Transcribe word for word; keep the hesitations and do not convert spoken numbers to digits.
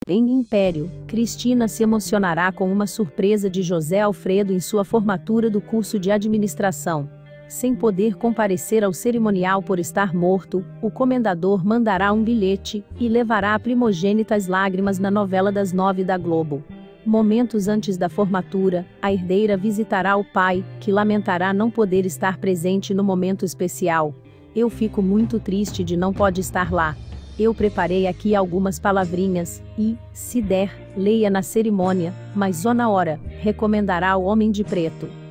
Em Império, Cristina se emocionará com uma surpresa de José Alfredo em sua formatura do curso de administração. Sem poder comparecer ao cerimonial por estar morto, o comendador mandará um bilhete e levará a primogênita às lágrimas na novela das nove da Globo. Momentos antes da formatura, a herdeira visitará o pai, que lamentará não poder estar presente no momento especial. Eu fico muito triste de não pode estar lá. Eu preparei aqui algumas palavrinhas, e, se der, leia na cerimônia, mas só na hora, recomendará o homem de preto.